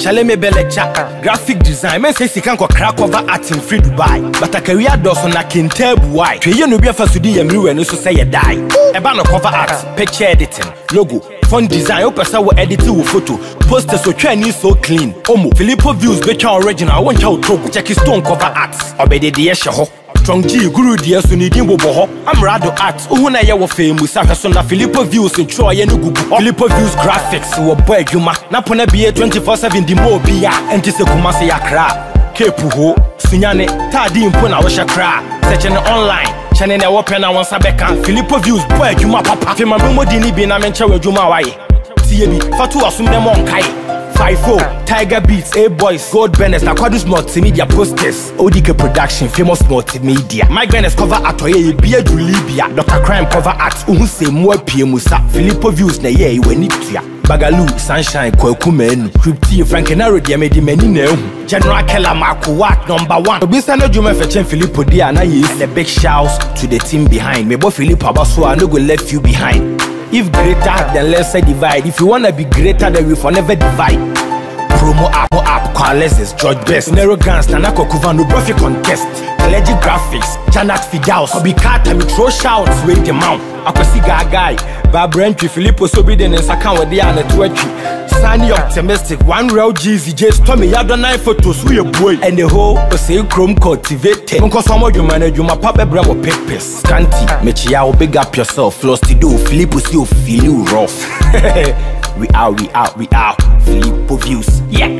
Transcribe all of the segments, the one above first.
Chale me lecture, graphic design. Men say she can go crack over art in free Dubai. But a career does on a can tell why. You know be a first to do and also say you die. A banner cover art, picture editing, logo, font design, open sour editing with photo, posters so Chinese so clean. Omo, Filippo views better original. I want you to check his stone cover arts. Obey the Yeshaho. Strong G, Guru dear Sunidin Bobo. I'm Rado Arts, Una Yawa famous, Saka Filippo views in Troy and Ugu. Filippo views graphics, who are boy Yuma, Napona be 24/7 the more beer, and Tisekumasi Akra. Kepuho, Sunyane, Tadi Impona Washakra, such an online. Chanene open and Sabeka, Filippo views boy Yuma Papa, Fima Modini Bina Mencha Juma Wai. TB, Fatu Asum Demon Kai. 5-4, Tiger Beats, A-Boys, Gold Bennett, Aquadus Multimedia Posters, ODK Production, Famous Multimedia. Mike Bennett cover art, Bia Julibia, Dr. Crime cover art, Unse Mwa Musa, Filippo views na ye when it Bagalu, Sunshine, Kokumen, Crypti, Frankenaro, Diamedi Menino, General Keller Marco Watt, #1. Obisano Juma Fetchen Filippo Diana is and a big shouts to the team behind. Me bo Filippo Abaswa no go left you behind. If greater, then lesser divide. If you wanna be greater, then we forever divide. Promo app, Carles's George Best, Nero Guns, Tanako Kuvano, Profit Contest, Legend Graphics, Janat Fidaus, Obikata, me throw shouts, wait the mount. Akosiga guy, Babrentry, Filippo Sobiden, and Sakan with the other Sunny optimistic, one real GZ, just Tommy Yadonai photos, we a boy, and the whole say chrome cultivated. Uncle some of you manage, you my papa bravo papers. Scanty, Mechia, big up yourself, lost to do, Filippo still feel you rough. We out, Filippo views, yeah.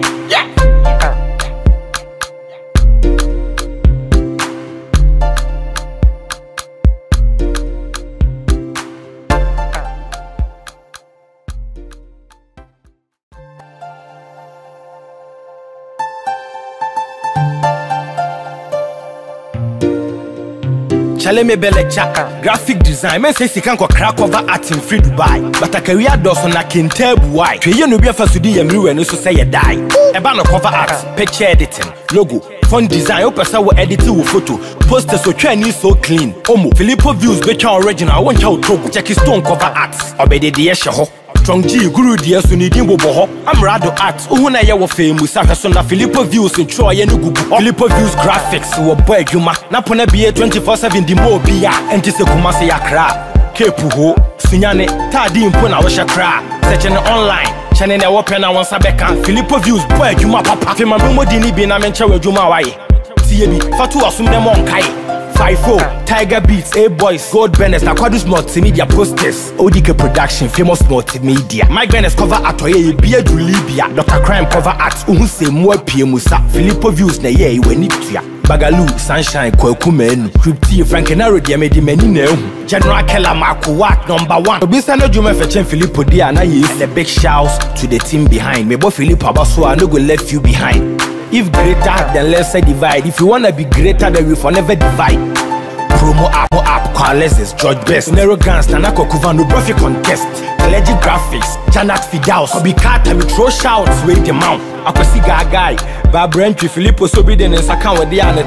Chale me lecture, graphic design. Men say she can go crack over art in free Dubai. But a career does on a can tell why. You know be a first to do and also say you die. A banner cover art, picture editing, logo, font design, open sour editing with photo, posters so Chinese so clean. Omo, Filippo views better original. I want you to check his stone cover arts. Obey the Yeshaho. Strong G, Guru dear Sunidin Bobo. I'm Rado Arts, Una Yawa famous, Saka Filippo views in Troy and Ugu. Filippo views graphics, who are boy Yuma, Napona be 24/7 the more beer, and Tisekumasi Akra. Kepuho, Sunyane, Tadi Impona Washakra, such an online. Chanene open and Sabeka, Filippo views boy Yuma Papa, Fima Modini Bina Mencha Juma Wai. TB, Fatu Asum Demon Kai. 5-4, Tiger Beats, A-Boys, Gold Bennett, Aquadus Multimedia Posters, ODK Production, Famous Multimedia. Mike Bennett cover art, Bia Julibia, Dr. Crime cover art, Unse Mwa Musa, Filippo views na ye when it Bagalu, Sunshine, Kokumen, Crypti, Frankenaro, Diamedi Menino, General Keller Marco Watt, #1. Obisano Juma Fetchen Filippo Diana is and a big shouts to the team behind. Me bo Filippo Abaswa no go left you behind. If greater, then lesser divide. If you wanna be greater, then we forever divide. Promo app, Carles's George Best, Nero Guns, Tanako Kuvano, Profit Contest, Legend Graphics, Janat Fidaus, Obikata, me throw shouts, wait the mount. Akosiga guy, Babrentry, Filippo Sobiden, and Sakan with the other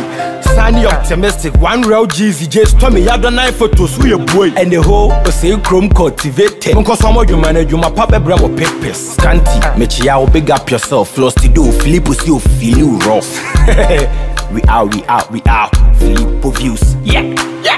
Sunny optimistic, one real GZ, just Tommy Yadonai photos, we a boy, and the whole say chrome cultivated. Uncle some of you manage, you my papa bravo papers. Scanty, Mechia, big up yourself, lost to do, Filippo still feel you rough. We out, Filippo views, yeah.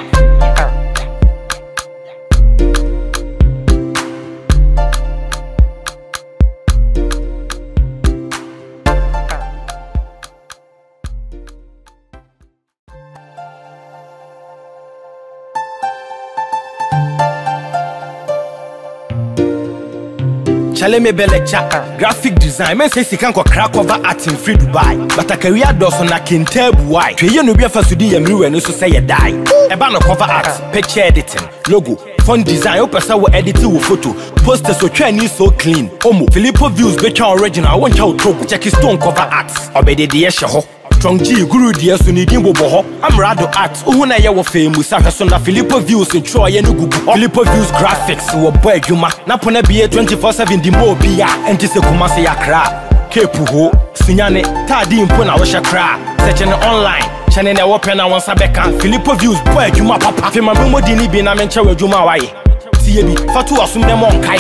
Chale me lecture, graphic design. Men say she can go crack over art in free Dubai. But a career does on a can tell why. You know be a first to do and also say you die. A banner cover art, picture editing, logo, font design, open sour editing with photo, posters so Chinese so clean. Omo, Filippo views better original. I want you to check his stone cover arts. Obey the Yeshaho. Strong G, Guru dear Sunidin Bobo. I'm Rado Arts, Una Yawa famous, Saka Filippo views in Troy and Ugu. Filippo views graphics, who are boy Yuma, Napona be 24/7 the more beer, and Tisekumasi Akra. Kepuho, Sunyane, Tadi Impona Washakra, such an online. Chanene open and Sabeka, Filippo views boy Yuma Papa, Fima Modini Bina Mencha Juma Wai. TB, Fatu Asum Demon Kai.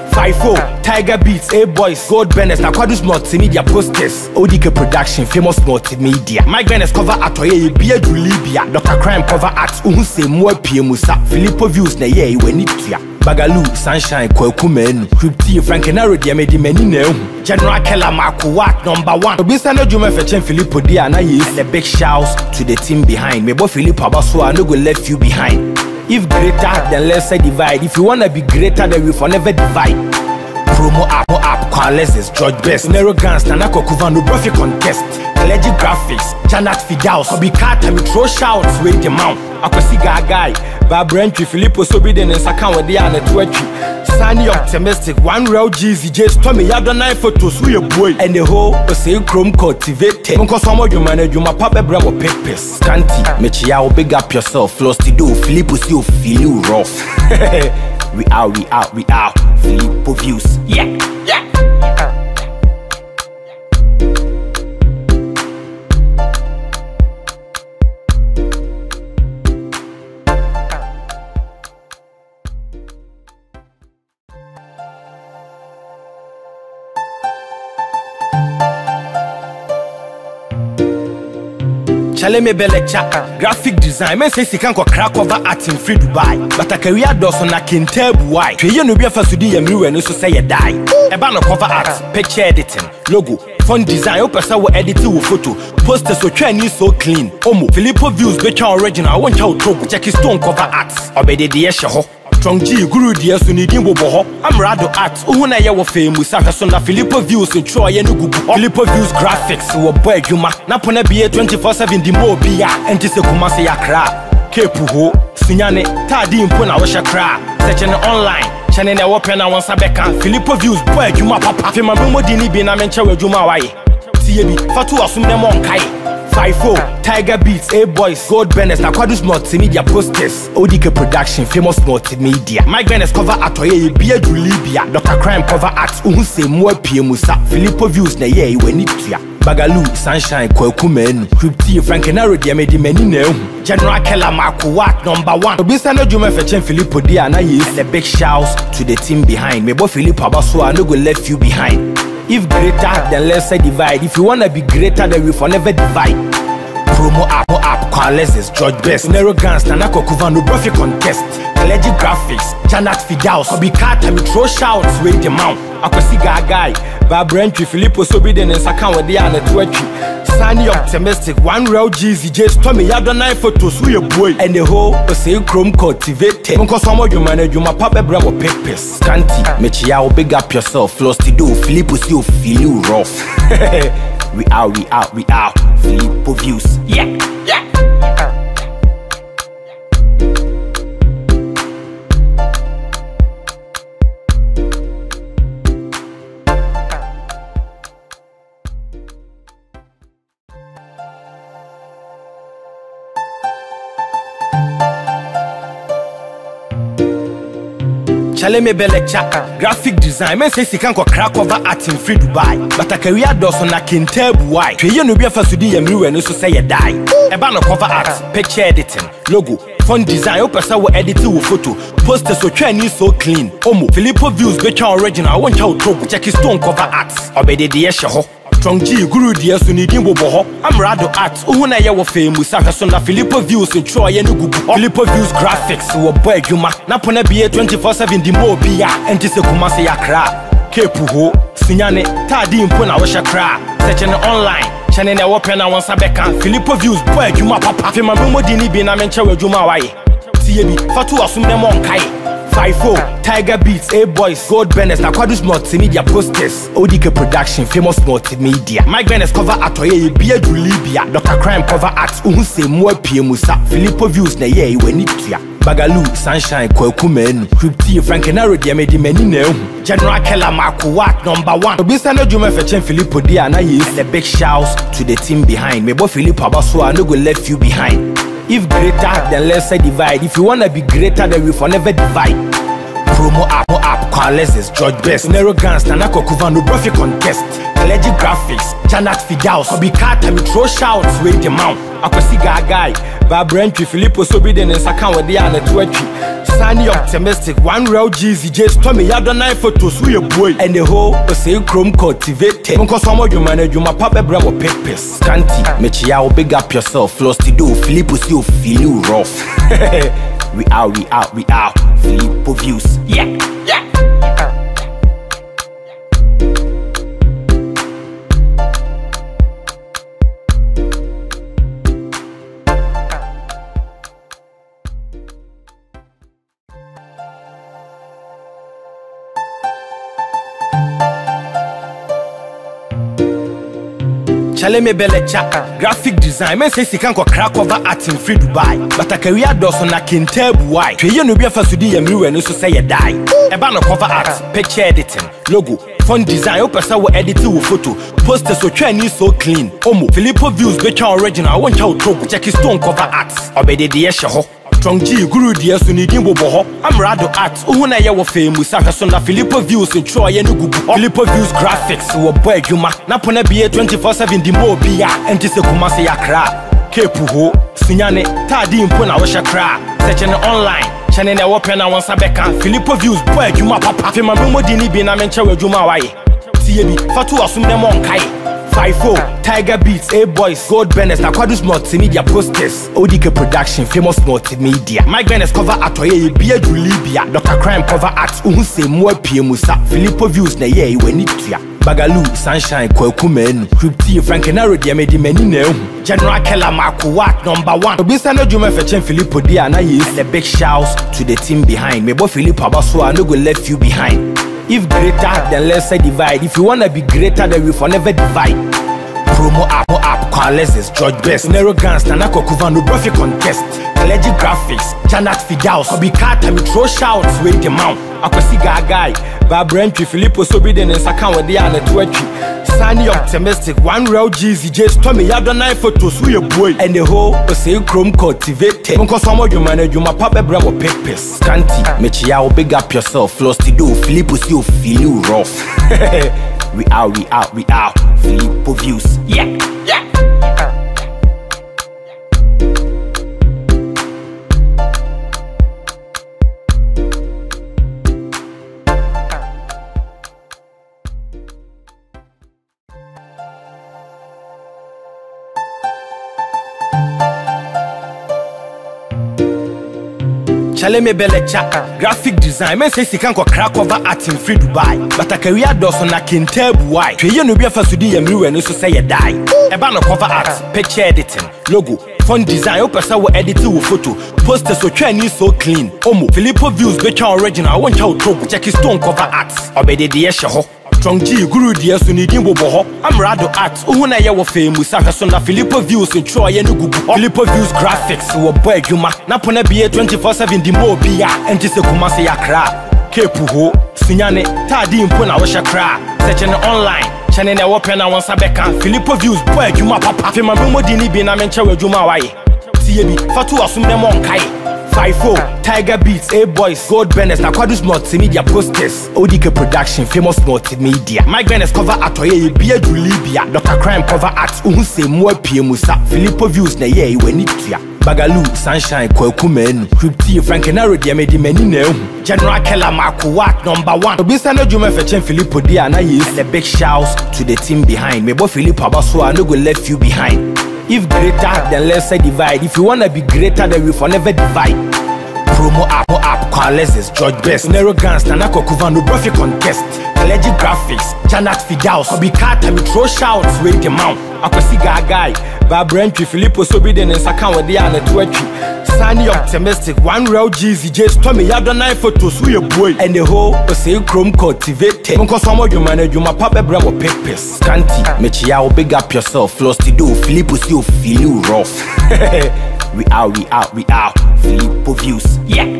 5-4, Tiger Beats, A-Boys, Gold Bennett, Aquadus Multimedia Posters, ODK Production, Famous Multimedia. Mike Bennett cover Atoye, Bia Julibia, Dr. Crime cover art, Unse Mwa Musa, Filippo Views, na ye, Wenitia. Bagalu, Sunshine, Kwekumen, Crypti, Frankenaro, Diamedi Menino, General Keller Marco Watt, #1. Obisa no Juma Fetchen Filippo Diana is, and a big shouts to the team behind. Me, both Filippo Abaswa, no go left you behind. If greater, then lesser divide. If you wanna be greater, then we forever divide. Promo app, Quales, George Best, Nero Guns, Nanako Kuvano, Profit Contest, Legend Graphics, Janat Fidaus, Obikata, me throw shouts, wait the mount. Akosiga guy, Babrentry, Filippo Sobiden, and Sakan with the Anna Twetry. Sunny optimistic, one real GZ, just Tommy Yadonai photos, we a boy, and the whole say Chrome cultivated. Uncle Samo, you manage your papa bravo papers. Scanty, Mechia, big up yourself, floss to do, Filippo still feel you rough. We out, Filippo Views, yeah. Chale me bele chaka, graphic design. Men say sikan kwa crack over art in free Dubai. But a career does on a kintebu why. Twe no be first di emriwe no so say you die. Eba no cover art, picture editing, logo, font design. Opesa wo edit wo photo, posters so twa ni so clean. Omo, Filippo Views becha original. Won cha utrobo, check stone cover art. Obede de ye ho. Strong G, Guru dear, so need him boho. I'm Rado Art, Una Yawa famous, Safasona, Filippo Views in Troy and Ugu. Filippo Views graphics, who boy Yuma, Napona be 24/7 the more beer, and Tisekumase Yakra, Kepuho, Sinyane, Tadi Impona Washakra, such an online. Chanene Wapena Wansabeka, Filippo Views, boy Yuma Papa, Fima Dini Binamencha with Juma Wai. TB, Fatu Asum Demon Kai. 5-4, Tiger Beats, A-Boys, Gold Bennett, Aquadus Multimedia Posters, ODK Production, Famous Multimedia. Mike Bennett cover Atoye, Bia Julibia, Dr. Crime cover art, Unse Mwa Musa, Filippo Views, na ye, Wenitia. Bagalu, Sunshine, Kwekumen, Crypti, Frankenaro, Diamedi Menino, General Keller Marco Watt, #1. Obisa no Juma Fetchen Filippo Diana is, and a big shouts to the team behind. Me, both Filippo Abaswa, no go left you behind. If greater, then lesser divide. If you wanna be greater, then we forever divide. Promo app, Quales, George Best, Nero Guns, Nanako Kuvano, Profit Contest, Legend Graphics, Janat Fidaus, Obikata, me throw shouts, wait the mount. Akosiga guy, Babrentry, Filippo Sobiden, and Sakan with the Anna Twetry. Sunny optimistic, one real GZ, just Tommy Yadonai photos, we a boy, and the whole say Chrome cultivated. Uncle Samo, you manage your papa bravo papers. Scanty, Mechia, big up yourself, floss to do, Filippo still feel you rough. We out, Filippo Views, yeah. Chale me bele chaka, graphic design. Men say sikan kwa crack over art in free Dubai. But a career does on a kintebu why. Twe no be first di emriwe no so say you die. Eba no cover art, picture editing, logo, font design. Opesa wo edit wo photo, posters so twa ni so clean. Omo, Filippo Views becha original. Won cha utrobo, check stone cover art. Obede de ye ho. Strong G, Guru dear, so need him boho. I'm Rado Art, Una Yawa famous, Safasona, Filippo Views in Troy and Ugu. Filippo Views graphics, who boy Yuma, Napona be 24/7 the more beer, and Tisekumase Yakra, Kepuho, Sinyane, Tadi Impona Washakra, such an online. Chanene Wapena Wansabeka, Filippo Views, boy Yuma Papa, Fima Dini Binamencha with Juma Wai. TB, Fatu Asum Demon Kai. 5-4, Tiger Beats, A-Boys, Gold Bennett, Aquadus Multimedia Posters, ODK Production, Famous Multimedia. Mike Bennett cover Atoye, Bia Julibia, Dr. Crime cover art, Unse Mwa Musa, Filippo Views, na ye, Wenitia. Bagalu, Sunshine, Kwekumen, Crypti, Frankenaro, Diamedi Menino, General Keller Marco Watt, #1. Obisa no Juma Fetchen Filippo Diana is, and a big shouts to the team behind. Me, both Filippo Abaswa, no go left you behind. If greater, then lesser divide. If you wanna be greater, then we forever divide. Promo app, Quales, George Best, Nero Guns, Nanako Kuvano, Profit Contest, Legend Graphics, Janat Fidaus, Obikata, me throw shouts, wait the mount. Akosiga guy, Babrentry, Filippo Sobiden, and Sakan with the Anna Twetry. Sunny optimistic, one real Jeezy, just Tommy Yadonai photos, we a boy, and the whole say chrome cultivated. Because some of you manage you, my papa bravo papers. Scanty, Mechia, big up yourself, floss to do, Philippus, you feel you rough. We out, Filippo views, yeah. Chale me belle chaka, graphic design. Men say si can crack over art in free Dubai. But a career does on a kintebu why. You no be a first to do everywhere no so say you die. Eba no cover art, picture editing, logo, font design. Open say we editing with photo, posters so trend so clean. Omo, Filippo views better original. I want you to check his stone cover art. Obede the yesho. Strong G, Guru dear, so need him boho. I'm Rado Arts, who na yawa famous. I son of Filippo views in Troy and Ugu. Filippo views graphics, who a boy, you ma. Napona be a 24/7 the more beer, and just a Kumasi Akra. Kepuho, Sinyane, Tadi Impona Washakra. Search an online, Chanel Open and Wansabeka. Filippo views, boy, you ma papa. Fima Mumo Dini bin a mencha with Juma Wai. TB, Fatu Asum them on Kai. 5-4, Tiger Beats, A-Boys, Gold Bennett, Aquadus Multimedia Posters, ODK Production, Famous Multimedia. Mike Bennett cover art, Bia Julibia, Dr. Crime cover art, Unse Mwa Musa, Filippo views na ye when it ya. Bagalu, Sunshine, Kwekumen, Crypti, Frankenaro, Diamedi Menino, General Keller Marco Watt, #1. Obisano Juma Fetchen Filippo Diana is the big shouts to the team behind. Me bo Filippo Abaswa, no go left you behind. If greater, then lesser divide. If you wanna be greater, then we forever divide. Promo app, Carles's George Best, Nero Gans, Tanako Kuvano, Profit Contest, Allergic Graphics, Janat Fidaus, Obikata, Mitro Shouts, Wait the Mount, Akosiga Guy, Babrentry, Filippo Sobiden, and Sakan with the other Twetry. Sunny optimistic, one real Jeezy, just Tommy Yadonai photos, we a boy, and the whole say chrome cultivated. Because some of you manage you, my papa bravo papers. Scanty, Mechia, big up yourself, floss to do, Philippus, you feel you rough. We out, Filippo views, yeah. Chale me belle chaka, graphic design. Men say si can crack over art in free Dubai. But a career does on a kintebu why. You no be a first to do everywhere no so say you die. Eba no cover art, picture editing, logo, font design. Open say we editing with photo, posters so trend so clean. Omo, Filippo views better original. I want you to check his stone cover art. Obede the yesho. Strong G, Guru dear, so need him boho. I'm Rado Arts, who na yawa famous. I son of Filippo views in Troy and Ugu. Filippo views graphics, who a boy, you ma. Napona be a 24/7 the more beer, and just a Kumasi Akra. Kepuho, Sinyane, Tadi Impona Washakra. Search an online, Chanel Open and Wansabeka. Filippo views, boy, you ma papa. Fima Mumo Dini bin a mencha with Juma Wai. TB, Fatu Asum them on Kai. 5-4, Tiger Beats, A-Boys, Gold Bennett, Aquadus Multimedia Posters, ODK Production, Famous Multimedia. Mike Bennett cover art, Bia Julibia, Dr. Crime cover art, Unse Mwa Musa, Filippo views na ye when it ya. Bagalu, Sunshine, Kwekumen, Crypti, Frankenaro, Diamedi Menino, General Keller Marco Watt, #1. Obisano Juma Fetchen Filippo Diana is the big shouts to the team behind. Me bo Filippo Abaswa, no go left you behind. If greater, then lesser divide. If you wanna be greater, then we forever divide. Promo app, Carles's George Best, Nero Gans, Tanako Kuvano, Profit Contest, Allergic Graphics, Janat Fidaus, Obikata, Mitro Shouts, Wait the Mount, Akosiga Guy, Babrentry, Filippo Sobiden, and Sakan with the other Twetry. Sunny optimistic, one real Jeezy, just Tommy Yadonai photos, we a boy, and the whole say chrome cultivated. Because some of you manage you, my papa bravo papers. Scanty, Mechia, big up yourself, floss to do, Philippus, you feel you rough. We out, Filippo views, yeah.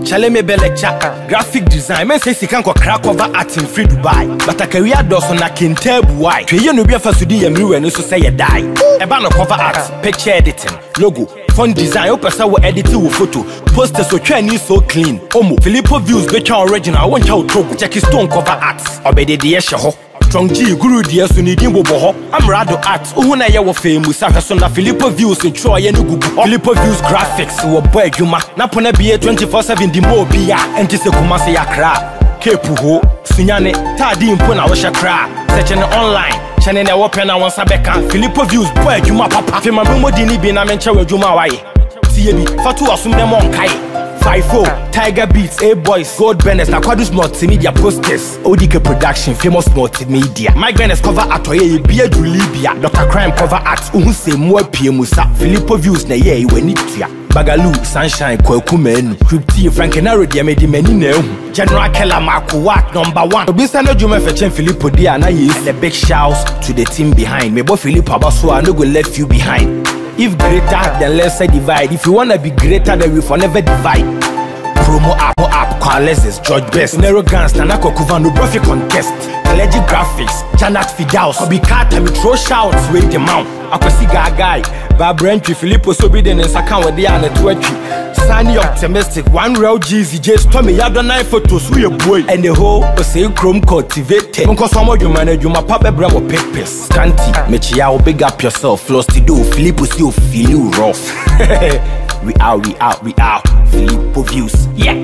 Chale me lecture, graphic design. Men say sikan kwa crack over art in free Dubai. But a career does on a kintebu why. Twe no be a fasudi everywhere no so say you die. Eba no cover art, picture editing, logo, font design. Opesa wo editing wo photo. Posters so try so clean. Omo Filippo views becha original. I want you to check his stone cover art. Obede the esho. Strong G guru dia so ni dimbo boho. I'm rado art. Uhuna ye wo famous. Aka so na Filippo views in Troy ye no gugu. Filippo views graphics wo boy juma. Na pona be 24/7 di mo bia. Enti se kuma se yakra. Kepu ho. Sunyane tadi mpo na wo shakra. Search online. Chane na wo pena won sabeka. Filippo views boy juma papa. Fe ma mo di ni bi na mencha wo juma waye. Tie bi fatu asum dem on kai. 5-4, Tiger Beats, A-Boys, Gold Bennett, Aquadus Multimedia Posters, ODK Production, Famous Multimedia. Mike Bennett cover art, Bia Julibia, Dr. Crime cover art, Unse Mwa Musa, Filippo views na ye when it ya. Bagalu, Sunshine, Kwekumen, Crypti, Frankenaro, Diamedi Menino, General Keller Marco Watt, #1. Obisa no Juma Fetchen Filippo Dia, and I use the big shouts to the team behind. Me both Filippo Abaswa, no go left you behind. If greater, then lesser divide. If you wanna be greater, then we forever divide. Promo app, Carles's George Best, Nero Gans, Nanako Kuvano, Profit Contest, Legend Graphics, Janat Fidaus, Obikata, me throw shouts, wait the mount. Akosiga guy, Babrentry, Filippo Sobiden, and Sakan with the other Twetry. Sunny optimistic, one real Jeezy, just Tommy Yadonai photos, we a boy, and the whole say Chrome cultivated. Uncle some of you manage you, my papa bravo papers. Scanty, Mechiao, big up yourself, lost to do, Filippo still feel you rough. We out, Filippo views, yeah.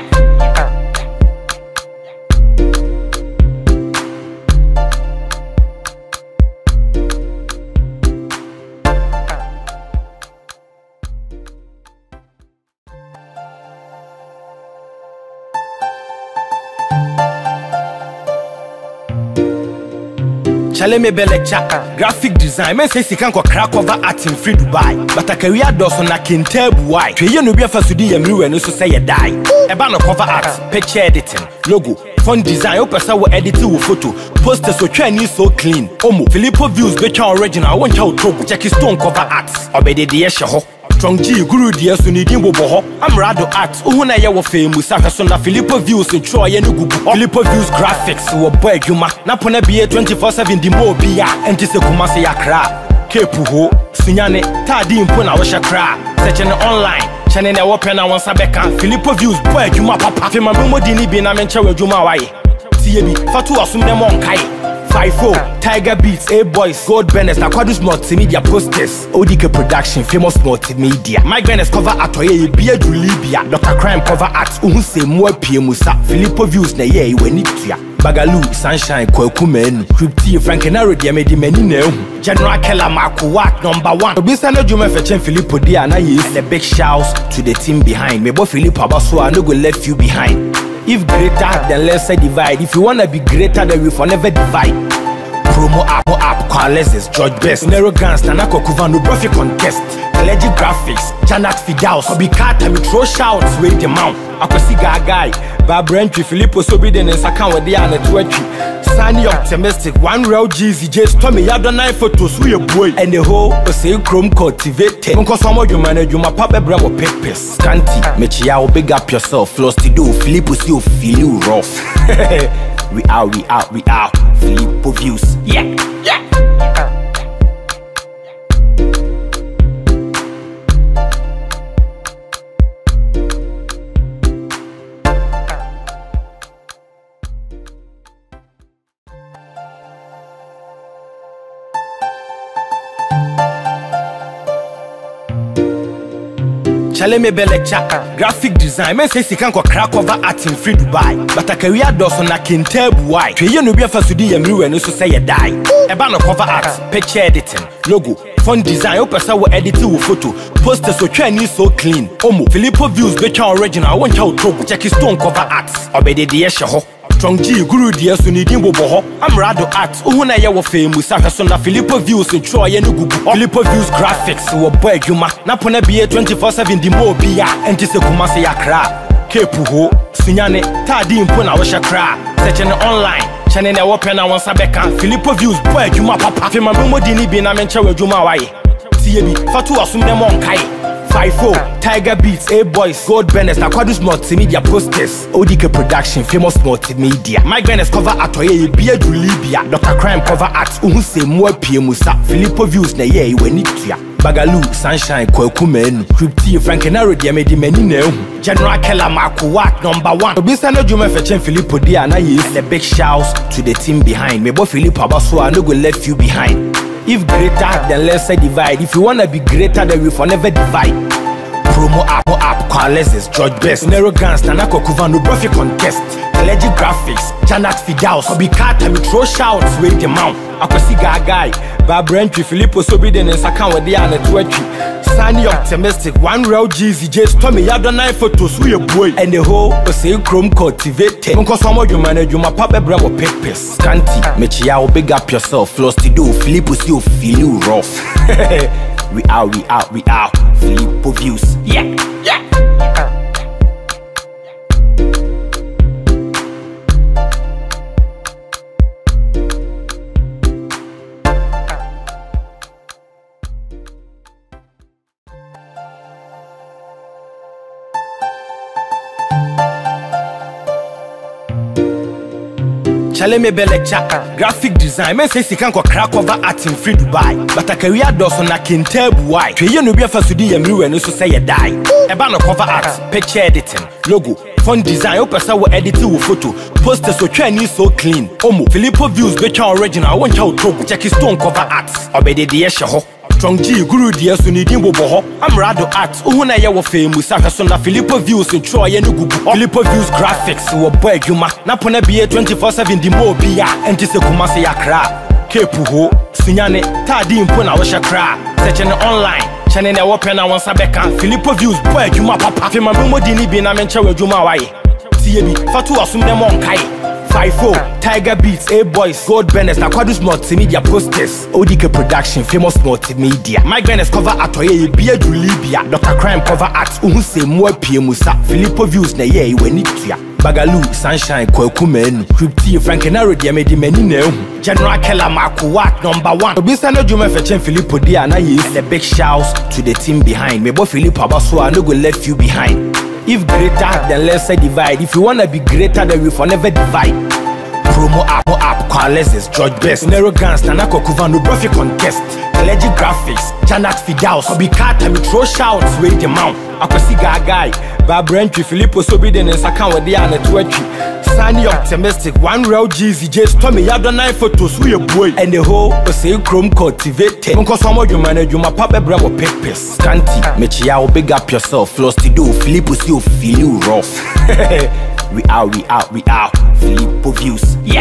Chale me lecture, graphic design. Men say sikan kwa crack over art in free Dubai. But a career does on a kintebu why. Twe no be a fasudi everywhere no so say you die. Eba no cover art, picture editing, logo, font design. Opesa wo editing wo photo. Posters so try so clean. Omo Filippo views becha original. I want you to check his stone cover art. Obede the esho. Strong G guru dia so ni dimbo boho. I'm rado art. Uhuna ye wo famous. Aka so na Filippo views in Troy ye no gugu. Filippo views graphics wo boy juma. Na pona be 24/7 di mo bia. Enti se kuma se yakra. Kepu ho. Sunyane tadi mpo na wo shakra. Search online. Chane na wo pena won sabeka. Filippo views boy juma papa. Fe ma mo di ni bi na mencha wo juma waye. Tie bi fatu asum dem on kai. 5-4, Tiger Beats, A-Boys, Gold Bennett, Aquadus Multimedia Posters, ODK Production, Famous Multimedia. Mike Bennett cover art, Bia Julibia, Dr. Crime cover art, Unse Mwa Musa, Filippo views na ye when it ya. Bagalu, Sunshine, Kwekumen, Crypti, Frankenaro, Diamedi Menino, General Keller Marco Watt, #1. Obisa no Juma Fetchen Filippo Dia, and I use the big shouts to the team behind. Me both Filippo Abaswa, no go left you behind. If greater, then lesser divide. If you wanna be greater, then we forever divide. Promo app, Carles's George Best, Nero Gans, Nanako Kuvano, Profit Contest, Legend Graphics, Janat Fidaus, Obikata, me throw shouts, wait the mount. Akosiga guy, Babrentry, Filippo Sobiden, and Sakan with the other Twetry. Sunny optimistic, one real Jeezy, just Tommy Yadonai photos, we a boy, and the whole say Chrome cultivated. Uncle some of you manage you, my papa bravo papers. Scanty, Mechiao, big up yourself, lost to do, Filippo still feel you rough. We out, Filippo views, yeah. Chale me lecture, graphic design. Men say sikan kwa crack over art in free Dubai. But a career does on a kintebu why. Twe no be a fasudi everywhere no so say you die. Eba no cover art, picture editing, logo, font design. Opesa wo editing wo photo. Posters so try so clean. Omo Filippo views becha original. I want you to check his stone cover art. Obede the esho. Strong G guru dia so ni dimbo boho. I'm rado art. Uhuna ye wo famous. Aka so na Filippo views in Troy ye no gugu. Filippo views graphics wo boy juma. Na pona be 24/7 di mo bia. Enti se kuma se yakra. Kepu ho. Sunyane tadi mpo na wo shakra. Search online. Chane na wo pena won sabeka. Filippo views boy juma papa. Fe ma mo di ni bi na mencha wo juma waye. Tie bi fatu asum dem on kai. 5-4, Tiger Beats, A-Boys, Gold Bennett, Aquadus Multimedia Posters, ODK Production, Famous Multimedia. Mike Bennett cover Atoye, Bia Julibia, Dr. Crime cover art, Unse Mwa Piemusa, Filippo Views, Naye, Wenitia. Bagaloo, Sunshine, Kwekumen, Crypti, Frankenaro, Diamedi Menino, General Keller Marco Watt, #1. Obisano Juma Fetchen Filippo Diana is the big shouts to the team behind. Me, both Filippo Abasua, no go left you behind. If greater, then lesser divide. If you wanna be greater, then we forever divide. Promo app, Carles's George Best, Nero Gans, Tanako Kuvano, Profit Contest, Legend Graphics, Janat Fidaus, Obikata, me throw shouts, wait the mount. Akosiga guy, Babrentry, Filippo Sobiden, and Sakan with the other 20. Sunny optimistic, one real GZ, just Tommy Yadonai photos, we a boy, and the whole say chrome cultivated. Uncle Samo, you manage your papa bravo papers. Scanty, Mechia, big up yourself, lost to do, Filippo still feel you rough. We out, Filippo Views, yeah. Chale me bele chaka, graphic design. Men say si kan kwa crack over art in free Dubai. But a career does on a kintebu why. Twe no be first di emriwe no so say you die. Eba no cover art, picture editing, logo, font design. Opesa wo editing wo photo, posters so twa ni so clean. Omo, Filippo Views be cha original. Won cha utogo, check stone cover art. Obede de ye ho. Strong G, Guru dear Sunidin Bobo. I'm Rado Art, Uhuna Yawa famous. I have na Filippo Views in Troy and Ugu. Filippo Views graphics, who boy Yuma. Napona be 24/7 the mo bia. And just a Kumasi Yakra. Kepuho, Sinyane, Tadi Impona Washakra. Searching online. Channel open and one Sabeka. Filippo Views, boy Yuma Papa. Fima Mumo Dini Bina Mencha Juma Wai. TB, Fatu Asum Demon Kai. 5-4, Tiger Beats, A-Boys, Gold Bennett, Aquadus Multimedia Posters, ODK Production, Famous Multimedia. Mike Bennett cover Atoye, Bia Julibia, Dr. Crime cover art, Unse Mwa Piemusa, Filippo Views, Naye, Wenitia. Bagaloo, Sunshine, Kwekumen, Crypti, Frankenaro, Diamedi Menino, General Keller Marco Watt, #1. Obisano Juma Fetchen Filippo Diana is the big shouts to the team behind. Me, both Filippo Abasua, no go left you behind. If greater, then lesser divide. If you wanna be greater, then we forever divide. Promo app, Carles's George Best, Nero Gans, Tanako Kuvano, Profit Contest, Legend Graphics, Janat Fidaus, Obikata, me throw shouts, wait the mount. Akosiga guy, Babrentry, Filippo Sobiden, and Sakan with the other 20. Sunny optimistic, one real GZ, just Tommy Yadonai photos, we a boy, and the whole say chrome cultivated. Uncle Samo, you manage your papa bravo papers. Scanty, Mechia, big up yourself, lost to do, Filippo still feel you rough. We out, Filippo Views, yeah.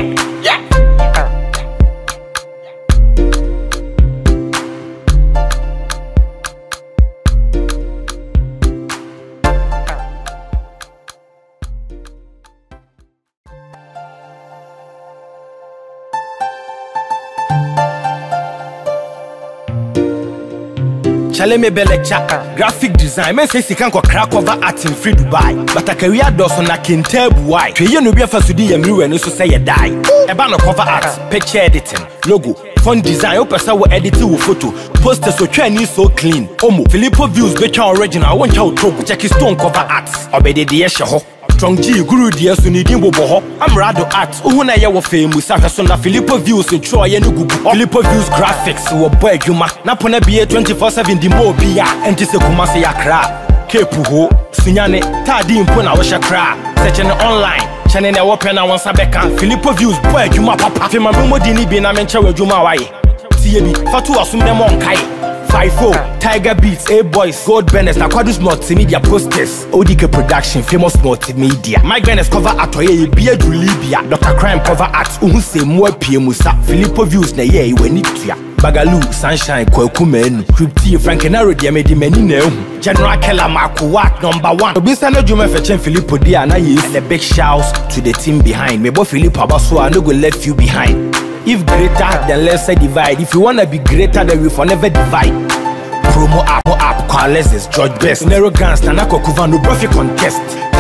Chale me bele chaka, graphic design. Men say si kan kwa crack over art in free Dubai. But a career does on a kintebu why. Twe no be first di emriwe no so say you die. Eba no cover art, picture editing, logo, font design. Opesa wo editing wo photo, posters so twa ni so clean. Omo, Filippo Views be cha original. Won cha utogo, check stone cover art. Obede de ye ho. Strong G, Guru dear Sunidin Bobo. I'm Rado Art, Uhuna Yawa famous. I have na Filippo Views in Troy and Ugu. Filippo Views graphics, who boy Yuma. Napona be 24/7 the mo bia. And just a Kumasi Yakra. Kepuho, Sinyane, Tadi Impona Washakra. Searching online. Channel open and one Sabeka. Filippo Views, boy Yuma Papa. Fima Mumo Dini Bina Mencha Juma Wai. TB, Fatu Asum Demon Kai. 5-4, Tiger Beats, A-Boys, Gold Bennett, Aquadus Multimedia Posters, ODK Production, Famous Multimedia. Mike Bennett cover Atoye, Bia Julibia, Dr. Crime cover art, Unse Mwa Piemusa, Filippo Views, Naye, Wenitia. Bagaloo, Sunshine, Kwekumen, Crypti, Frankenaro, Diamedi Menino, General Keller Marco Watt, #1. Obisano Juma Fetchen Filippo Diana is the big shouts to the team behind. Me, both Filippo Abasua, no go left you behind. If greater, then lesser divide. If you wanna be greater, then we forever divide. Promo app, Carles's George Best, Nero Gans, Tanako Kuvano, Profit Contest,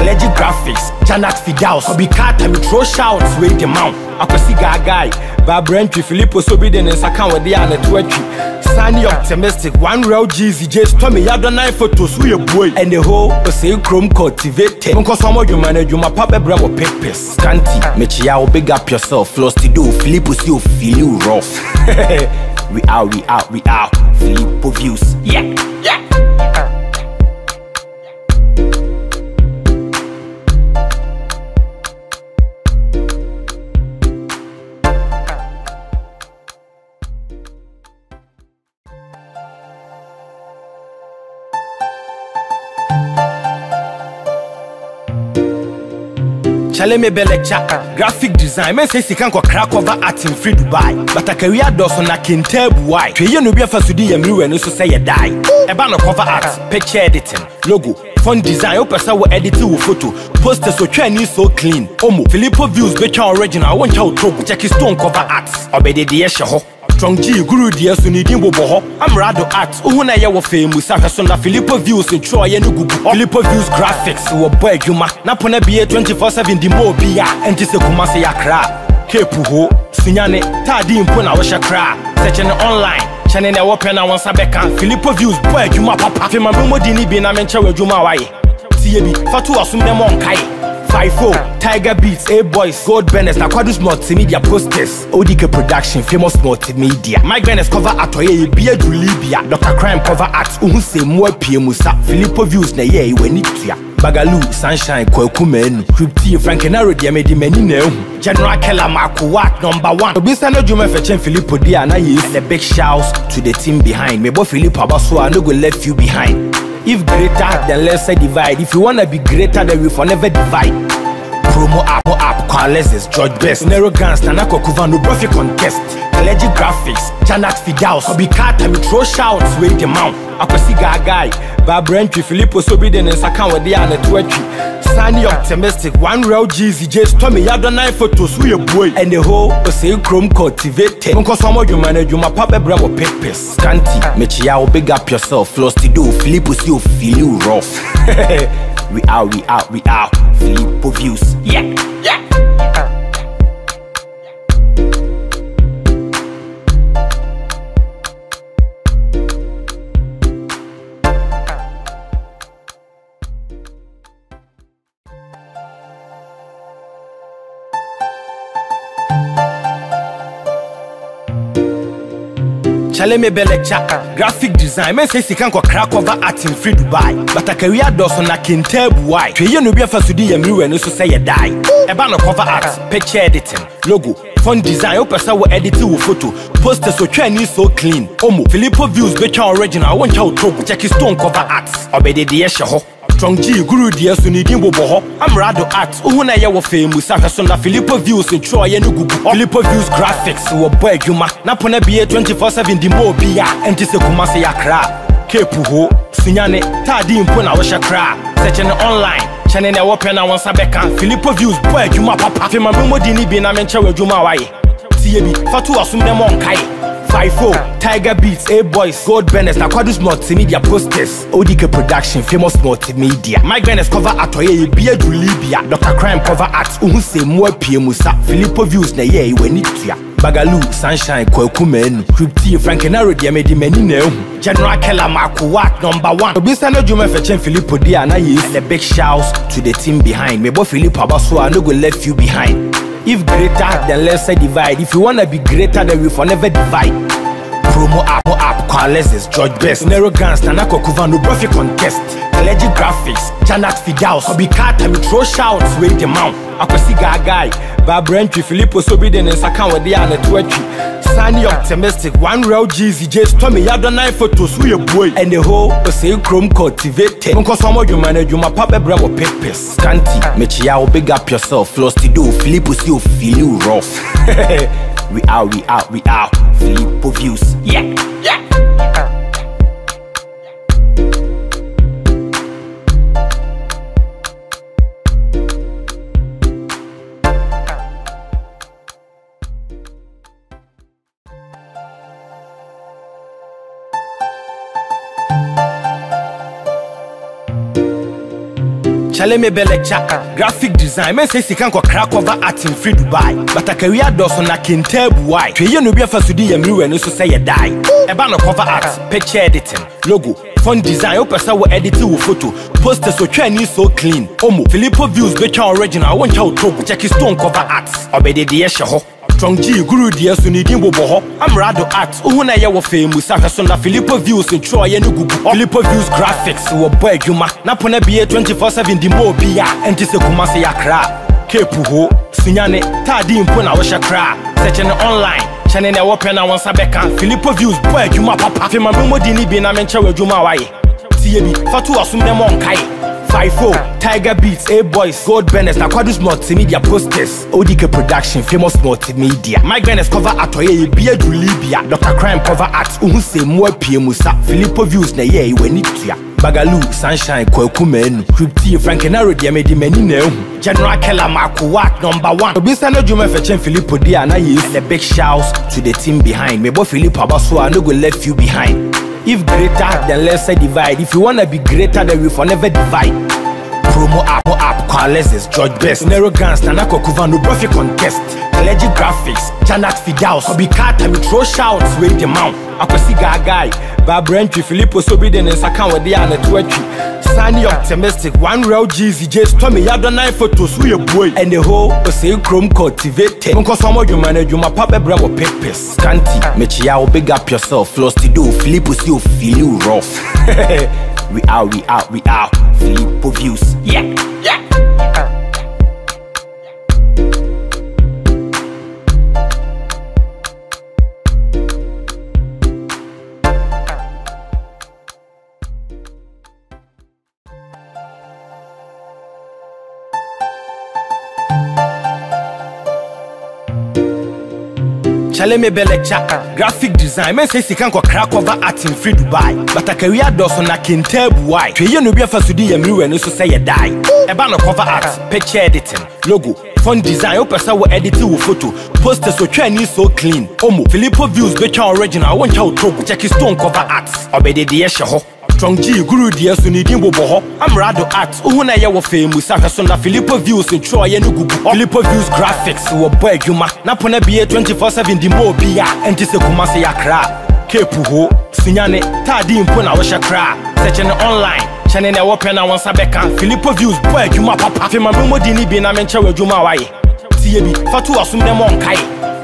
Legend Graphics, Janet Fidaus, Obi Carter, me throw shouts, wait the mount. Akwasi guy, Babrentry, Filippo Sobiden, and Sakan with the other Sunny optimistic, one real GZ, just Tommy Yadonai photos, we a boy, and the whole say chrome cultivated. Because some of you manage you, my papa bravo papers. Scanty, Mechiao, big up yourself, lost to do, Filippo, you feel you rough. We out, Filippo views, yeah. Chale me belecha, graphic design. Men say she can't go crack over art in free Dubai. But a career does on a kintab why. You know be a first to do and also say you die. A banner cover art, picture editing, logo, font design, open so editing with photo. Posters so Chinese so clean. Omo, Filippo views better original. I want you to check his stone cover arts. Obey the yeshaho. Strong G, Guru dear Sunidin Bobo. I'm Rado Arts, Uhuna Yawa famous. I have Filippo views in Troy and Ugu. Filippo views graphics, who a boy, Yuma. Napona be 24/7 the more beer, and just a Kumasi Yakra. Kepuho, Sunyane, Tadi Impona Washakra. Search an online. Chanene open and one Sabeka. Filippo views, boy, Yuma Papa. Fima Bumo Dini bin Amencha with Juma Wai. CB, Fatu Asum Demon Kai. 5-4, Tiger Beats, A-Boys, Gold Bennett, Aquadus Multimedia Posters, ODK Production, Famous Multimedia. Mike Bennett cover art, Bia Julibia, Dr. Crime cover art, Unse Mwe Piemusa, Filippo views na ye when it ya. Bagalu, Sunshine, Kwekumen, Crypti, Frankenaro, Diamedi Menino, General Keller Marco Watt, #1. Obisano Juma Fetchen Filippo Diana is and a big shouts to the team behind. Me bo Filippo Abaswa, no go left you behind. If greater, then lesser divide. If you wanna be greater, then we forever divide. Promo app, Carles's George Best, Nero Gans, Tanako Kuvano, Profit Contest, Legend Graphics, Janet Fidaus, Obi Carter, me throw shouts, wait the mount. Akwasi guy, Babrentry, Filippo Sobiden, and Sakan with the other Sunny optimistic, one real GZ, just Tommy Yadonai photos, we a boy, and the whole say chrome cultivated. Because some of you manage you, my papa bravo papers. Scanty, Mechiao, big up yourself, lost to do, Filippo, you feel you rough. We out, Filippo views, yeah. Chale me belecha, graphic design. Men say she can't go crack over art in free Dubai. But a career does on a kintab why. You know be a first to do and also say you die. A banner cover art, picture editing, logo, font design, open so editing with photo. Posters so Chinese so clean. Omo, Filippo views better original. I want you to check his stone cover arts. Obey the yeshaho. Strong G, Guru dear Sunidin Bobo. I'm Rado Arts, Uhuna Yawa famous. I have Filippo views in Troy and Ugu. Filippo views graphics, who a boy, Yuma. Napona be 24/7 the more beer, and just a Kumasi Yakra. Kepuho, Sunyane, Tadi Impona Washakra. Search an online. Chanene open and one Sabeka. Filippo views, boy, Yuma Papa. Fima Bumo Dini bin Amencha with Juma Wai. CB, Fatu Asum Demon Kai. 5-4, Tiger Beats, A-Boys, Gold Bennett, Aquadus Multimedia Posters, ODK Production, Famous Multimedia. Mike Bennett cover art, Bia Julibia, Dr. Crime cover art, Unse Mwe Piemusa, Filippo views na ye when it ya. Bagalu, Sunshine, Kwekumen, Crypti, Frankenaro, Diamedi Menino, General Keller Marco Watt, #1. Obisano Juma Fetchen Filippo Diana is and a big shouts to the team behind. Me bo Filippo Abaswa, no go left you behind. If greater, then lesser divide. If you wanna be greater, then we forever divide. Promo app, Carles's George Best, Nero Gans, Tanako Kuvano, Profit Contest, Legend Graphics, Janet Fidaus, Obi Carter, me throw shouts, wait the mount. Akwasi guy, Babrentry, Filippo Sobiden, and Sakan with the other Sunny optimistic, one real GZ, just Tommy Yadonai photos, we a boy, and the whole say chrome cultivated. Because some of you manage you, my papa bravo papers. Scanty, Mechiao, big up yourself, lost to do, Filippo, you feel you rough. We out, Filippo views, yeah. Chale me lecture, graphic design. Men say can go crack over art in free Dubai. But a career does on a kintab why. You no be a first to do everywhere no so say you die. A banner cover art, picture editing, logo, font design, open so editing with photo. Posters so Chinese so clean. Omo, Filippo views better original. I want you to check his stone cover art. Obey the Eshaho. Strong G, Guru Dia Sunidi Bobo. I'm Rado Arts. Una Yawa famous. I saw Filippo views in Troy and Ugu. Filippo views graphics. Who boy Yuma. Napona be 24/7 the more beer. And just a Kumasi Yakra. Kepuho. Sinyane. Tadi Impona Washakra. Search online. Channel na open na wansa beka. Filippo views boy Yuma papa. Fema Momo Dini be na mencha wa Juma waye. Tiebi. Fatu asum dem on kai. 5-4, Tiger Beats, A-Boys, Gold Bennett, Aquadus Multimedia Posters, ODK Production, Famous Multimedia. Mike Bennett cover art, Bia Libya, Dr. Crime cover art, Unse Mwa Musa, Filippo views na ye, when it ya. Bagalu, Sunshine, Kokumen, Crypti, Frankenaro, Diamedi Menino, General Keller Marco Watt, #1. Obisano Juma Fetchen Filippo Diana is the big shouts to the team behind. Me, boy Filippo Abaswa, no go left you behind. If greater, then lesser divide. If you wanna be greater, then we forever divide. Promo app, Carles's George Best, Nero Gans, Nanako Kuvano, Profit Contest, Legend Graphics, Janat Fidaus, Obikata, we throw shouts, wait the mount. Akosiga guy, Babrentry, Filippo Sobiden, and Sakan with the Anna Twetry. Sunny optimistic, one real Jeezy, just Tommy Yadonai photos, we a boy, and the whole say Chrome cultivated. Uncle some of you manage you, my papa bravo papers. Scanty, Mechia, big up yourself, floss to do, Filippo still feel you rough. We out, Filippo views, yeah. Chale me lecture, graphic design. Men say can go crack over art in free Dubai. But a career does on a kintab why. You no be a first to do everywhere no so say you die. A banner cover art, picture editing, logo, font design, open so editing with photo. Posters so Chinese so clean. Omo, Filippo views better original. I want you to check his stone cover art. Obey the Eshaho. Strong G, Guru Dia Sunidi Bobo. I'm Rado Arts. Una Yawa famous. I saw Filippo views in Troy and Ugu. Filippo views graphics. Who boy Yuma. Napona be 24/7 the more beer. And just a Kumasi Yakra. Kepuho. Sinyane. Tadi Impona Washakra. Searching online. Channel na open na wansa beka. Filippo views boy Yuma papa. Fema Momo Dini be na mencha wa Juma waye. Tiebi. Fatu asum dem on kai.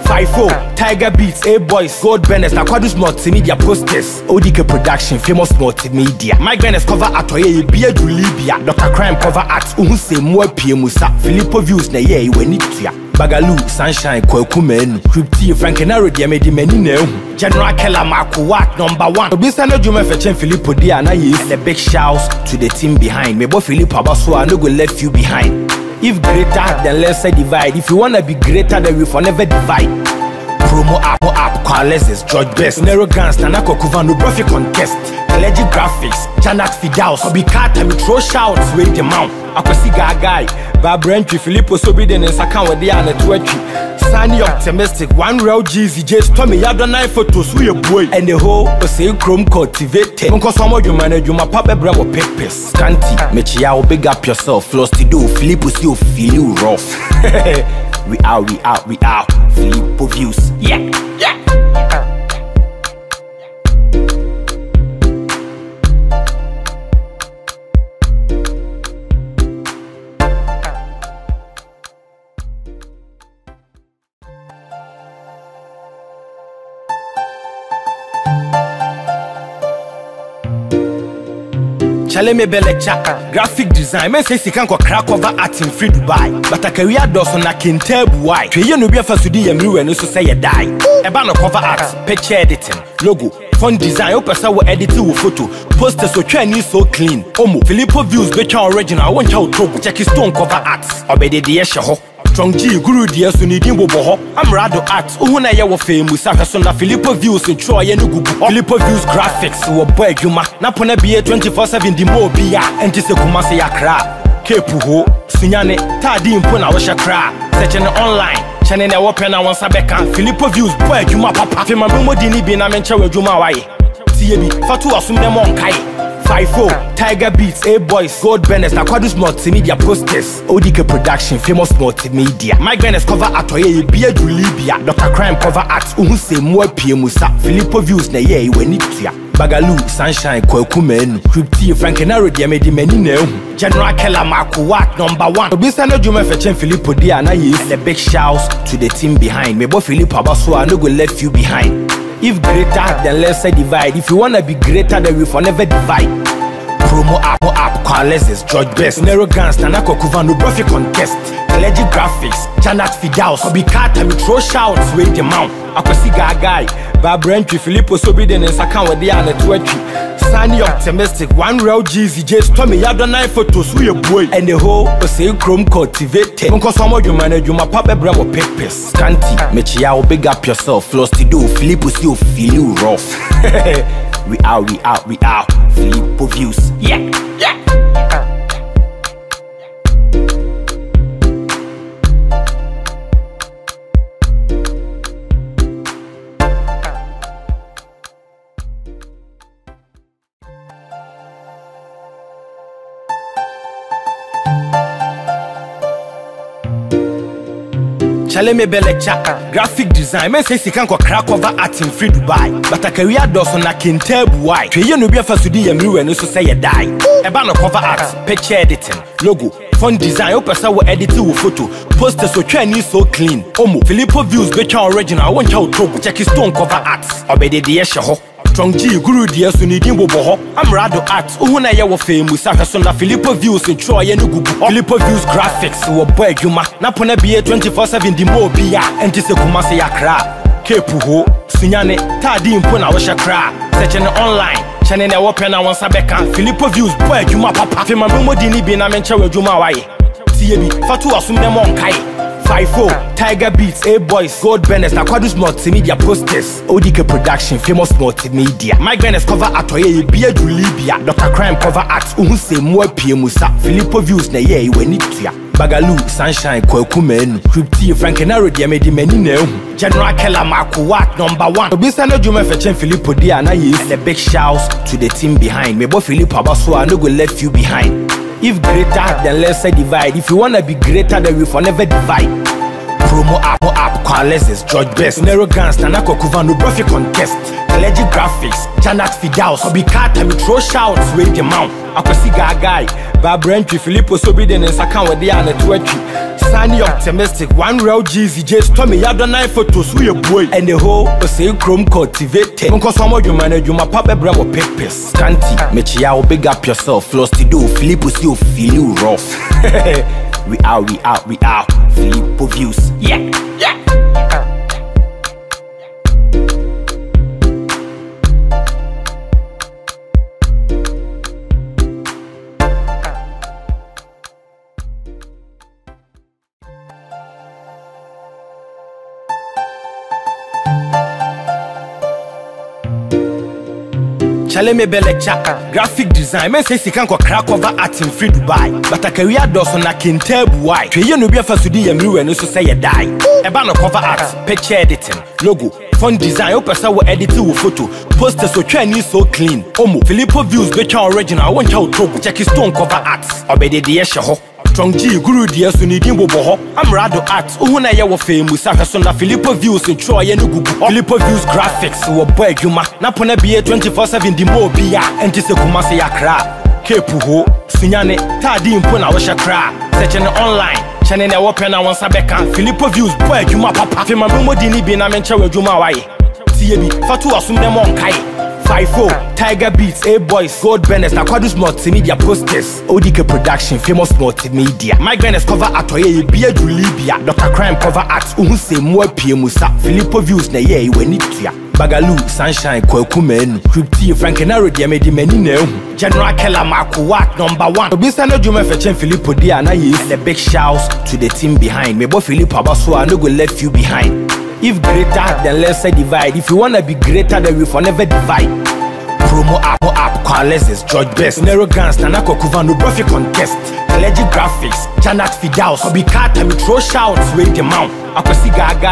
5-4, Tiger Beats, A-Boys, Gold Bennett, Aquadus Multimedia Posters, ODK Production, Famous Multimedia. Mike Bennett cover art, Bia Libya, Dr. Crime cover art, Unse Mwa Musa, Filippo views na ye, when it ya. Bagalu, Sunshine, Kokumen, Crypti, Frankenaro, Diamedi Menino, General Keller Marco Watt, #1. Obisano Juma Fetchen Filippo Diana is the big shouts to the team behind. Me, boy Filippo Abaswa, no go left you behind. If greater, then lesser divide. If you wanna be greater, then we forever divide. Promo app, Carles's George Best, Nero Gans, Nanako Kuvano, Profit Contest, Legend Graphics, Janat Fidaus, Obikata, we throw shouts, wait the mount. Akosiga guy, Babrentry, Filippo Sobiden, and Sakan with the Anna Twetry. Sunny optimistic, one real Jeezy, just Tommy Yadonai photos, we a boy, and the whole say Chrome cultivated. Uncle some of you manage you, my papa bravo papers. Scanty, Mechia, big up yourself, floss to do, Filippo still feel you rough. We out, Filippo views, yeah. Chale me lecture, graphic design. Men say can go crack over art in free Dubai. But a career does on a kintab why. You no be a first to do everywhere no so say you die. A banner cover art, picture editing, logo, font design, open so editing with photo. Posters so Chinese so clean. Omo, Filippo views better original. I want you to check his stone cover art. Obey the Eshaho. Strong G, Guru Dia Sunidi Bobo. I'm Rado Arts. Una Yawa famous. I saw Filippo views in Troy and Ugu. Filippo views graphics. Who boy Yuma. Napona be 24/7 the more beer. And just a Kumasi Yakra. Kepuho. Sinyane. Tadi Impona Washakra. Searching online. Channel na open na wansa beka. Filippo views boy Yuma papa. Fema Momo Dini be na mencha wa Juma waye. Tiebi. Fatu asum dem on kai. 5-4, Tiger Beats, A-Boys, Gold Bennett, Aquadus Multimedia Posters, ODK Production, Famous Multimedia. Mike Bennett cover Atoye, Bia Julibia, Dr. Crime cover art, Uhuse Mwa Piemusa, Filippo Views, Naye, Wenitia. Bagalu, Sunshine, Kwekumen, Crypti, Frankenaro, Diamedi Menino, General Keller Marco Watt, #1. Obisano Juma Fetchen Filippo Diana is and a big shout to the team behind. Me, both Filippo Abasua, no go left you behind. If greater, then lesser divide. If you wanna be greater, then we forever divide. Promo app, Carles, George Best, Nero Gans, Tanako Kuvano, Profit Contest, Legend Graphics, Janat Fidaus, Obikata, we throw shouts, wait the mount. Akosiga guy, Babrentry, Filippo Sobiden, and Sakan with the other 20. Sunny optimistic, one real GZJ, Tommy Yadonai photos, we a boy, and the whole say chrome cultivated. Uncle Samo, you manage, you my papa bravo papers. Scanty, Mechia, big up yourself, floss to do, Filippo still feel you rough. We out, Filippo Views, yeah. Chale me belecha, graphic design. Men say she can't go crack over art in free Dubai. But a career does on a kintab why. You no be a first to do everywhere, no so say you die. A banner cover art, picture editing, logo, font design, open so editing with photo. Posters so Chinese so clean. Omo, Filippo Views better original. I want you to check his stone cover art. Obey the Yeshaho. Trong G Guru dear Sunidin Bobo. I'm Rado Art. Uhuna Yawa famous. I have Filippo Views in Troy and Ugu. Filippo Views graphics. Who boy Yuma. Napona be 24/7 the more beer. And just a Kumasi Yakra. Kepuho. Sunyane. Tadi Impona Washakra. Search an online. Channel open and one Sabeka. Filippo Views boy Yuma Papa. Fima Momo Dini Bina Mencha Juma Wai. TB. Fatu Asum Demon Kai. 5-4, Tiger Beats, A-Boys, Gold Bennett, Aquadus Multimedia Posters, ODK Production, Famous Multimedia. Mike Bennett cover Atoye, Bia Julibia, Dr. Crime cover art, Uhuse Mwa Piemusa, Filippo Views, Naye, Wenitia. Bagalu, Sunshine, Kwekumen, Crypti, Frankenaro, Diamedi Menino, General Keller Marco Watt, #1. Obisano Juma Fetchen Filippo Diana is and a big shout to the team behind. Me, both Filippo Abasua, no go left you behind. If greater, then lesser divide. If you wanna be greater, then we forever divide. Promo app, Carles, George Best, Nero Gans, Tanako Kuvano, Profit Contest, Legend Graphics, Janat Fidaus, Obikata, we throw shouts, wait the mount. Akosiga guy, Babrentry, Filippo Sobiden, and Sakan with the other 20. Sunny optimistic, one real GZJ, Tommy Yadonai photos, we a boy, and the whole say chrome cultivated. Uncle Samo, you manage, you my papa bravo papers. Scanty, Mechia, big up yourself, floss to do, Filippo still feel you rough. We out, Filippo Views, yeah. Chale me belecha, graphic design. Men say she can't go crack over art in free Dubai. But a career does on a kintab why. You no be a first to do everywhere, no so say you die. A banner cover art, picture editing, logo, font design, open so editing with photo. Posters so Chinese so clean. Omo, Filippo Views better original. I want you to check his stone cover art. Obey the Yeshaho. Trong G Guru dear Sunidin Bobo. I'm Rado Art. Uhuna Yawa famous. I have Filippo Views in Troy and Ugu. Filippo Views graphics. Who boy Yuma. Napona be 24/7 the more beer. And just a Kumasi Yakra. Kepuho. Sunyane. Tadi Impona Washakra. Search an online. Channel open and one Sabeka. Filippo Views boy Yuma Papa. Fima Momo Dini Bina Mencha Juma Wai. TB. Fatu Asum Demon Kai. 5-4, Tiger Beats, A-Boys, Gold Bennett, Aquadus Multimedia Posters, ODK Production, Famous Multimedia. Mike Bennett cover Atoye, Bia Julibia, Dr. Crime cover art, Uhuse Mwa Piemusa, Filippo Views, Naye, Wenitia. Bagalu, Sunshine, Kwekumen, Crypti, Frankenaro, Diamedi Menino, General Keller Marco Watt, #1. Obisano Juma Fetchen Filippo Diana is and a big shout to the team behind. Me, both Filippo Abasua, no go left you behind. If greater, then lesser divide. If you wanna be greater, then we forever divide. Promo app, Carles, George Best, Nero Gans, Tanako Kuvano, Profit Contest, Legend Graphics, Janat Fidaus, Obikata, we throw shouts, wait the mount. Akosiga guy,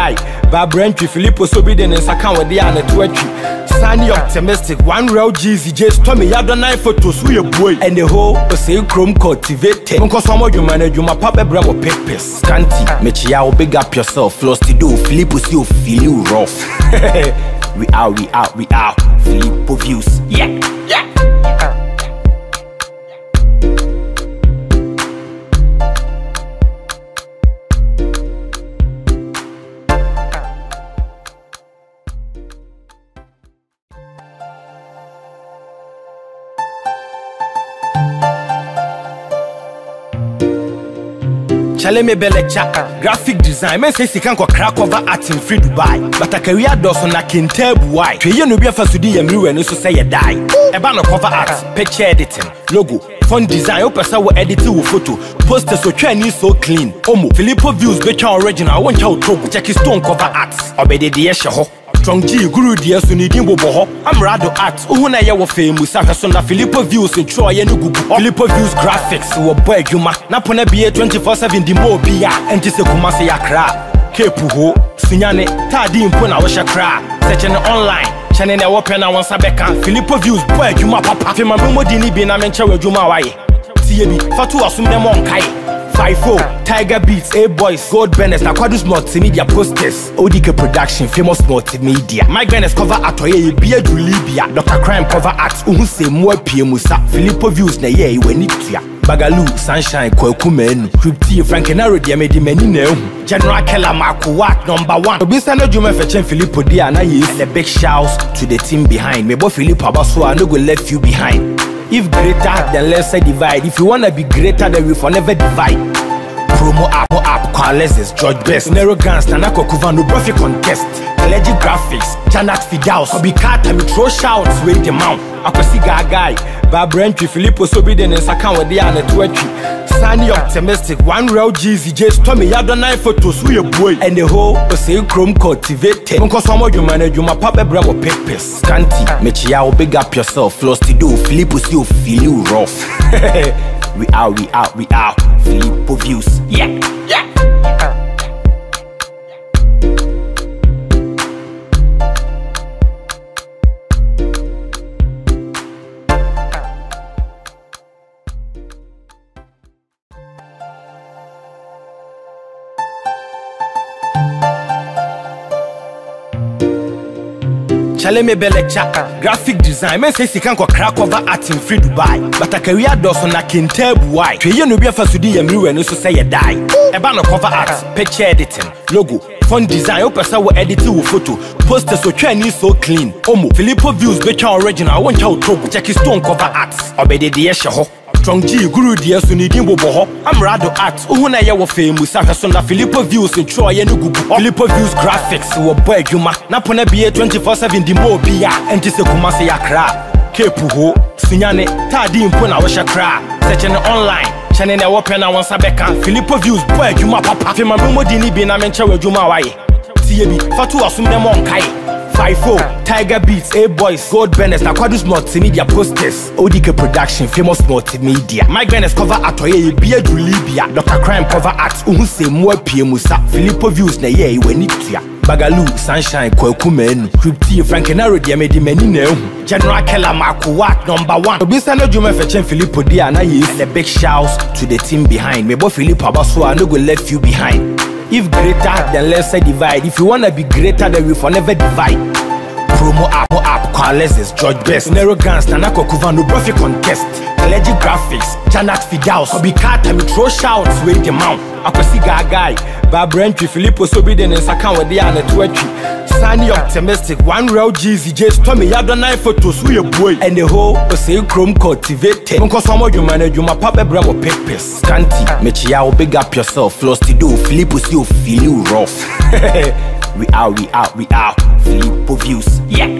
Brent Filippo so be den saka with the ane to Sunny optimistic, one real Jeezy just told me you don't know photos with your boy. And the whole say chrome cultivated. Because some of you manage you my papa bravo papers. Scanty, Mechia will big up yourself. Lost to do, Filippo still feel you rough. We are. Filippo views. Yeah. Chale me bele chaka, graphic design. Men say si can crack over art in free Dubai. But a career does on a kintebu why. You no be a first to do everywhere no so say you die. Eba no cover art, picture editing, logo, font design. Opesa wo editing wo photo, posters so try so clean. Omo, Filippo views becha original. I want you to check his stone cover art. Obede the yesho. Strong G guru dia so ni dimbo boho. I'm rado art. Uhuna ye wo famous. Aka so na Filippo views in Troy ye no gugu. Filippo views graphics wo boy juma. Na pona be 24/7 di mo bia. Enti se kuma se yakra. Kepu ho. Sunyane tadi mpo na wo shakra. Search online. Chane na wo pena won sabeka. Filippo views boy juma papa. Fe ma mo di ni bi na menche wo juma waye. Tie bi fatu asum dem on kai. 5-4, Tiger Beats, A-Boys, Gold Bennett, Aquadus Multimedia Posters, ODK Production, Famous Multimedia. Mike Bennett cover art, Bia Julibia, Dr. Crime cover art, Unse Mwe Musa, Filippo views na ye when it ya. Bagalu, Sunshine, Kwekumen, Crypti, Frankenaro, Diamedi Menino, General Keller Marco Watt, #1. Obisa no Juma Fetchen Filippo Diana is, and a big shouts to the team behind. Me bo Filippo Abaswa, no go left you behind. If greater, then lesser divide. If you wanna be greater, then we forever divide. Promo app, Carles's George Best, Nero Gans, Tanako Kuvano, Profit Contest, Legend Graphics, Janat Fidaus, Obikata, me throw shouts with the mount. Akosiga guy, Brent Filippo so be den saka with the ane to Sunny optimistic, one real Jeezy just told me you don't know photos with your boy. And the whole say chrome cultivated. Because some of you manage you my papa bravo papers. Scanty, Mechia will big up yourself. Lost to do, Filippo still feel you rough. We are. Filippo views. Yeah. Chale me bele chaka, graphic design. Men say si can crack over art in free Dubai. But a career does on a kintebu why. You no be a first to do everywhere no so say you die. Eba no cover art, picture editing, logo, font design. Opesa wo editing wo photo, posters so try so clean. Omo, Filippo views becha original. I want you to check his stone cover art. Obede the yesho. Strong G guru dia so ni dimbo boho. I'm rado art. Uhuna ye wo famous. Aka so na Filippo views in Troy ye no gugu. Filippo views graphics wo boy juma. Na pona be 24/7 di mo bia. Enti se kuma se yakra. Kepu ho. Sunyane tadi mpo na wo shakra. Search online. Chane na wo pena won sabeka. Filippo views boy juma papa. Fe ma mo di ni bi na menche wo juma waye. Tie bi fatu asum dem on kai. 5-4, Tiger Beats, A-Boys, Gold Bennett, Aquadus Multimedia Posters, ODK Production, Famous Multimedia. Mike Bennett cover art, Bia Julibia, Dr. Crime cover art, Unse Mwe Musa, Filippo views na ye when it ya. Bagalu, Sunshine, Kwekumen, Crypti, Frankenaro, Diamedi Menino, General Keller Marco Watt, #1. Obisa no Juma Fetchen Filippo Diana is, and a big shouts to the team behind. Me bo Filippo Abaswa, no go left you behind. If greater, then lesser divide. If you wanna be greater, then we forever divide. Promo app, Carles's George Best, Nero Gans, Tanako Kuvano, Profit Contest, Legend Graphics, Janat Fidaus, Obikata, me throw shouts with the mount. Akosiga guy, Brent Filippo so be den saka with the ane to Sunny optimistic, one real Jeezy just told me you don't know photos with your boy. And the whole say chrome cultivated. Because some of you manage you my papa bravo papers. Scanty, Mechia will big up yourself. Lost to do, Filippo still feel you rough. We are. Filippo views. Yeah.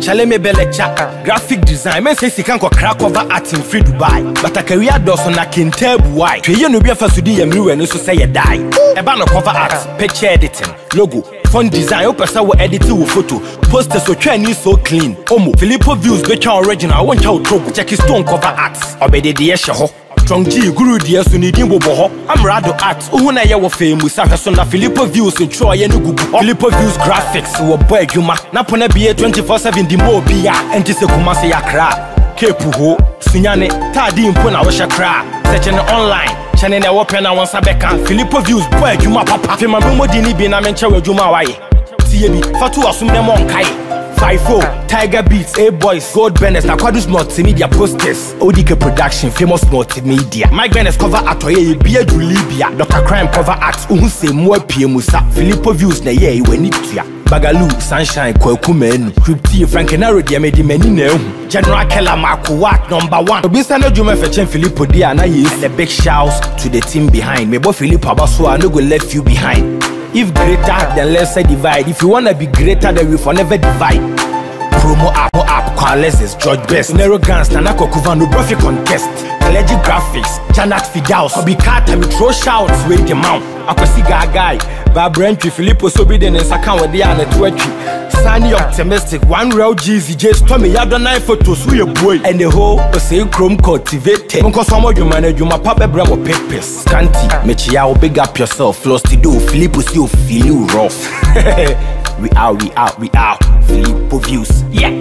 Chale me bele chaka. Graphic design, men say si can crack over art in free Dubai. But a career does on a kintebu why. You no be a first to do everywhere, no so say you die. Eba no cover art, picture editing, logo, font design, opesa wo editing wo photo. Posters so try so clean. Omo, Filippo views becha original, I want you trouble. Check his stone cover art. Obede the esho. Strong G, Guru dear, so need him boho. I'm Rado art. Uhuna ya wa famous. I son na Filippo views in Troy and Ugu. Filippo views graphics. So boy, you ma. Napona be 24/7 the mo be ya. And just a kumase ya cra. Kepuho, Sunyane, Tadi impona washa cra. Searching online. Channel na open and once a beka. Filippo views boy, you ma papa. Fima Mumo dini be na mencha wa Juma waye. TB, Fatu asum them on kai. 5-4, Tiger Beats, A-Boys, Gold Bennett, Aquadus Multimedia Posters, ODK Production, Famous Multimedia. Mike Bennett cover art, Bia Julibia, Dr. Crime cover art, Unse Mwa Musa, Filippo views na ye, when it ya. Bagalu, Sunshine, Kwekumen, Crypti, Frankenaro, Diamedi Menino, General Keller Marco Watt, #1. Obisano Juma Fetchen Filippo Diana is and a big shouts to the team behind. Me bo Filippo Abaswa, no go left you behind. If greater, then lesser divide. If you wanna be greater, then we forever divide. Promo app, Quales, George Best, Nero Guns, Tanako Kuvano, Profit Contest, Allergic Graphics, Janat Fidaus, Obikata, me throw shouts, with the mount. Akosiga guy, Babrentry, Filippo Sobiden, and Sakan with the other Twitchy. Sunny optimistic, one real Jeezy, just Tommy, you have the 9 photos, we a boy, and the whole, say Chrome cultivated. Uncle Samo, you manage, you my papa bravo papers. Scanty, Mechia, big up yourself, lost to do, Filippo still feel you rough. We out, Filippo views, yeah.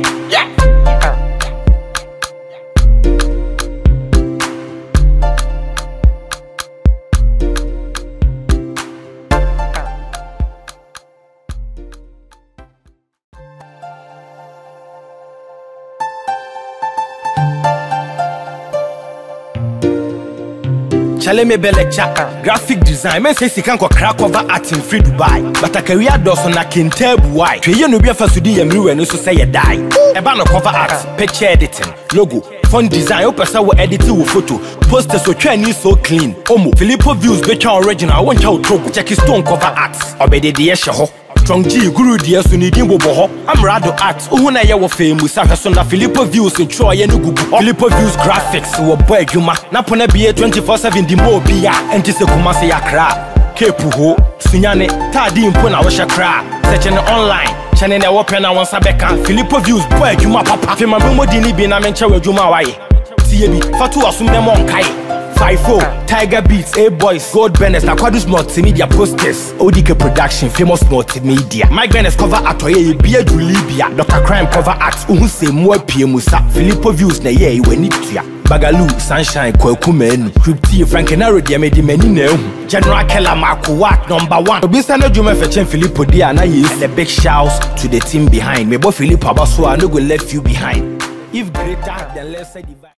Chale me bele chaka. Graphic design, men say si can crack over art in free Dubai. But a career does on a kintebu why. You no be a first to do everywhere, no so say you die. Eba no cover art, picture editing, logo, font design, opesa wo editing wo photo. Posters so try so clean. Omo, Filippo views becha original, I want you trouble. Check his stone cover art. Obede the esho. Strong G, Guru dear, so need him boho. I'm Rado art. Uhuna ya wa famous. I son na Filippo views in Troy and Ugu. Filippo views graphics. So boy, you ma. Napona be 24/7 the mo be ya. And just a kumase ya cra. Kepuho, Sunyane, Tadi impona washa cra. Searching online. Channel na open and once a beka. Filippo views boy, you ma papa. Fima Mumo dini be na mencha wa Juma waye. TB, Fatu asum them on kai. 5-4, Tiger Beats, A-Boys, Gold Bennett, Aquadus Multimedia Posters, ODK Production, Famous Multimedia. Mike Bennett cover art, Bia Julibia, Dr. Crime cover art, Unse Mwa Musa, Filippo views na ye, when it ya. Bagalu, Sunshine, Kwekumen, Crypti, Frankenaro, Diamedi Menino, General Keller Marco Watt, #1. Obisano Juma Fetchen Filippo Diana is and a big shouts to the team behind. Me bo Filippo Abaswa, no go left you behind. If greater, then lesser divide.